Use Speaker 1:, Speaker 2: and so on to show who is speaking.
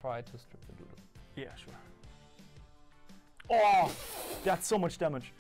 Speaker 1: try to strip the doodle.
Speaker 2: Yeah, sure. Oh, that's so much damage.